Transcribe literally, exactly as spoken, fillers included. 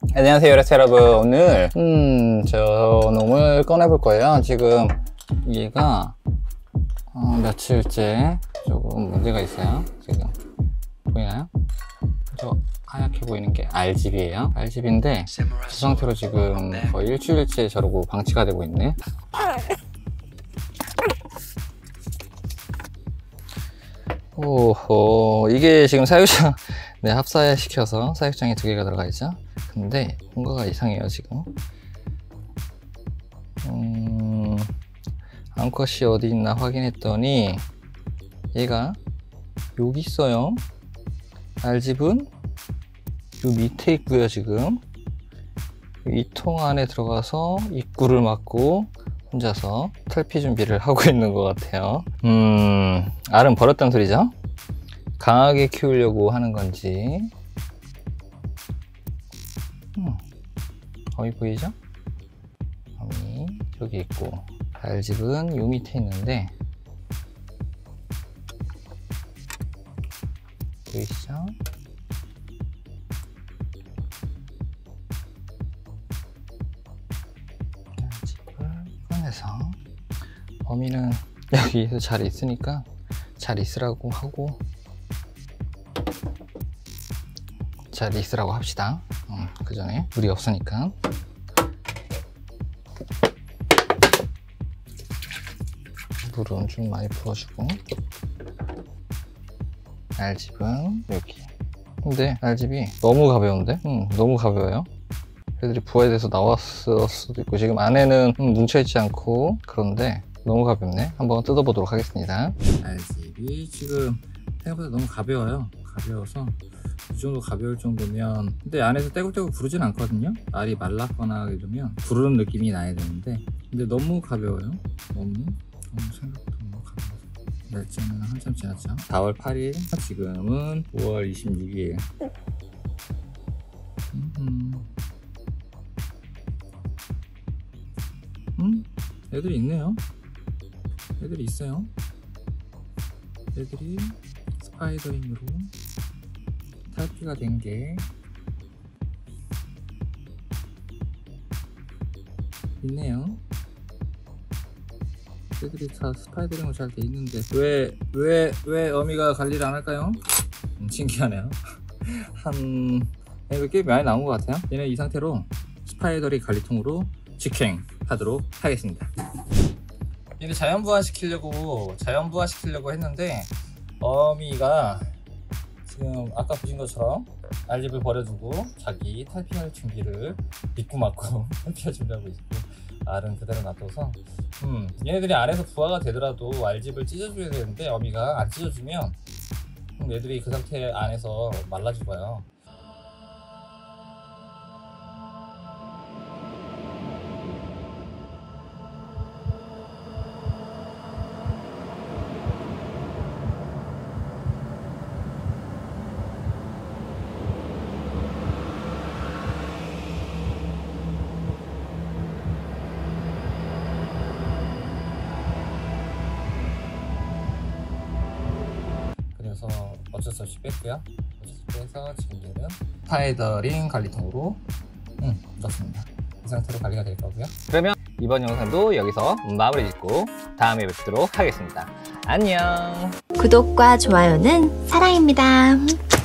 안녕하세요 여러분. 오늘 음, 저 놈을 꺼내볼 거예요. 지금 얘가 어, 며칠째 조금 문제가 있어요. 지금 보이나요? 저 하얗게 보이는 게 알지비예요. 알지비인데 저 상태로 지금 거의 일주일째 저러고 방치가 되고 있네. 오호, 이게 지금 사육장 네, 합사시켜서 사육장에 두 개가 들어가 있죠. 근데 뭔가가 이상해요 지금. 음, 암컷이 어디 있나 확인했더니 얘가 여기 있어요. 알집은 요 밑에 있고요. 지금 이 통 안에 들어가서 입구를 막고 혼자서 탈피 준비를 하고 있는 것 같아요. 음, 알은 버렸단 소리죠. 강하게 키우려고 하는 건지. 음, 어미 보이죠? 어미 저기 있고 알집은 요 밑에 있는데 보이시죠? 알집을 꺼내서 어미는 여기에서 잘 있으니까 잘 있으라고 하고 잘 있으라고 합시다. 음, 그 전에 물이 없으니까. 물은 좀 많이 부어주고. 알집은 여기. 근데 알집이 너무 가벼운데? 음, 너무 가벼워요. 애들이 부화돼서 나왔을 수도 있고 지금 안에는 음, 뭉쳐있지 않고 그런데 너무 가볍네. 한번 뜯어보도록 하겠습니다. 알집이 지금 생각보다 너무 가벼워요. 가벼워서 이 정도 가벼울 정도면, 근데 안에서 떼굴떼굴 구르진 않거든요. 알이 말랐거나 이러면 구르는 느낌이 나야 되는데, 근데 너무 가벼워요. 너무 너무 생각보다 너무 가벼워서. 날짜는 한참 지났죠. 사월 팔일, 지금은 오월 이십육일. 음, 음, 애들이 있네요. 애들이 있어요. 애들이 스파이더링으로 탈피가 된 게 있네요. 애들이 다 스파이더링으로 잘 돼 있는데 왜 왜 왜 어미가 관리를 안 할까요? 음, 신기하네요. 한 꽤 많이 나온 것 같아요. 얘는 이 상태로 스파이더링 관리통으로 직행하도록 하겠습니다. 얘는 자연부화 시키려고 자연부화 시키려고 했는데 어미가 지금 아까 보신 것처럼 알집을 버려두고 자기 탈피할 준비를 믿고 맞고 탈피할 준비하고 있고 알은 그대로 놔둬서 음, 얘네들이 안에서 부화가 되더라도 알집을 찢어줘야 되는데 어미가 안 찢어주면 음, 얘들이 그 상태 안에서 말라 죽어요. 그래서 어쩔 수 없이 뺐고요. 어쩔 수 없이 빼서 지금 얘는 스파이더링 관리통으로 음, 넣습니다. 이 상태로 관리가 될 거고요. 그러면 이번 영상도 여기서 마무리 짓고 다음에 뵙도록 하겠습니다. 안녕. 구독과 좋아요는 사랑입니다.